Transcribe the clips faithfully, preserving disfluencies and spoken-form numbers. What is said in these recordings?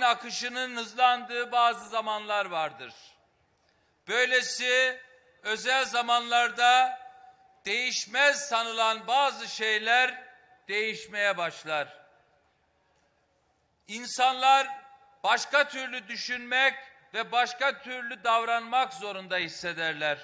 akışının hızlandığı bazı zamanlar vardır. Böylesi özel zamanlarda değişmez sanılan bazı şeyler değişmeye başlar. İnsanlar başka türlü düşünmek ve başka türlü davranmak zorunda hissederler.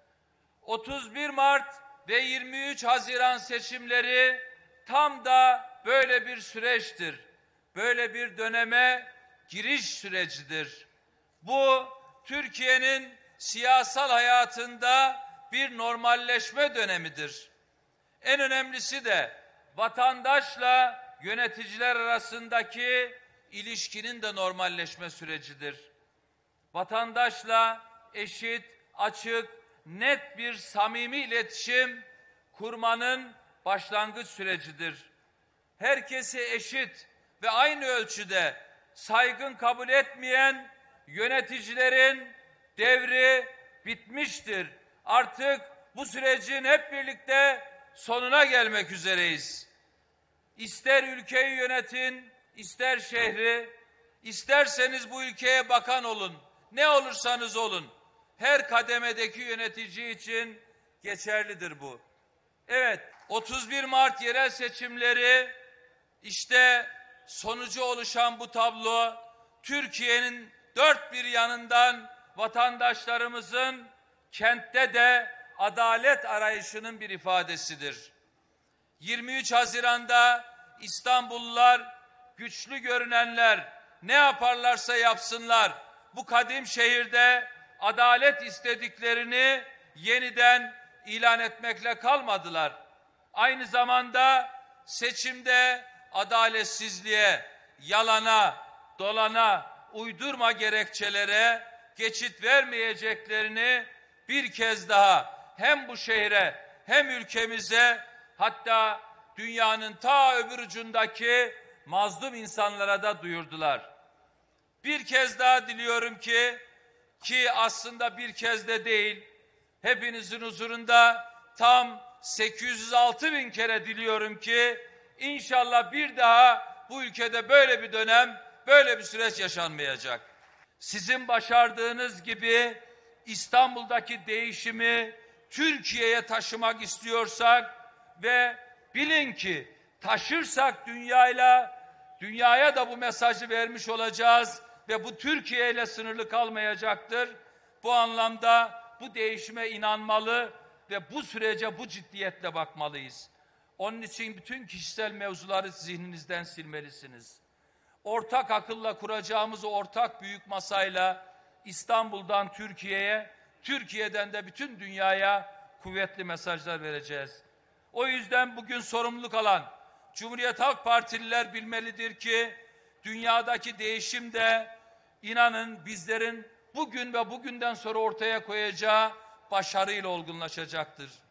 otuz bir Mart ve yirmi üç Haziran seçimleri tam da böyle bir süreçtir. Böyle bir döneme giriş sürecidir. Bu Türkiye'nin siyasal hayatında bir normalleşme dönemidir. En önemlisi de vatandaşla yöneticiler arasındaki ilişkinin de normalleşme sürecidir. Vatandaşla eşit, açık, net bir samimi iletişim kurmanın başlangıç sürecidir. Herkesi eşit ve aynı ölçüde saygın kabul etmeyen yöneticilerin devri bitmiştir. Artık bu sürecin hep birlikte sonuna gelmek üzereyiz. İster ülkeyi yönetin, ister şehri, isterseniz bu ülkeye bakan olun, ne olursanız olun. Her kademedeki yönetici için geçerlidir bu. Evet, otuz bir Mart yerel seçimleri, işte sonucu oluşan bu tablo, Türkiye'nin dört bir yanından vatandaşlarımızın kentte de adalet arayışının bir ifadesidir. yirmi üç Haziran'da İstanbullular, güçlü görünenler ne yaparlarsa yapsınlar, bu kadim şehirde adalet istediklerini yeniden ilan etmekle kalmadılar. Aynı zamanda seçimde adaletsizliğe, yalana, dolana, uydurma gerekçelere geçit vermeyeceklerini bir kez daha hem bu şehre hem ülkemize, hatta dünyanın ta öbür ucundaki mazlum insanlara da duyurdular. Bir kez daha diliyorum ki, ki aslında bir kez de değil, hepinizin huzurunda tam sekiz yüz altı bin kere diliyorum ki, inşallah bir daha bu ülkede böyle bir dönem, böyle bir süreç yaşanmayacak. Sizin başardığınız gibi İstanbul'daki değişimi Türkiye'ye taşımak istiyorsak ve bilin ki taşırsak dünyayla, dünyaya da bu mesajı vermiş olacağız ve bu Türkiye ile sınırlı kalmayacaktır. Bu anlamda bu değişime inanmalı ve bu sürece bu ciddiyetle bakmalıyız. Onun için bütün kişisel mevzuları zihninizden silmelisiniz. Ortak akılla kuracağımız o ortak büyük masayla İstanbul'dan Türkiye'ye, Türkiye'den de bütün dünyaya kuvvetli mesajlar vereceğiz. O yüzden bugün sorumluluk alan Cumhuriyet Halk Partililer bilmelidir ki dünyadaki değişim de inanın bizlerin bugün ve bugünden sonra ortaya koyacağı başarıyla olgunlaşacaktır.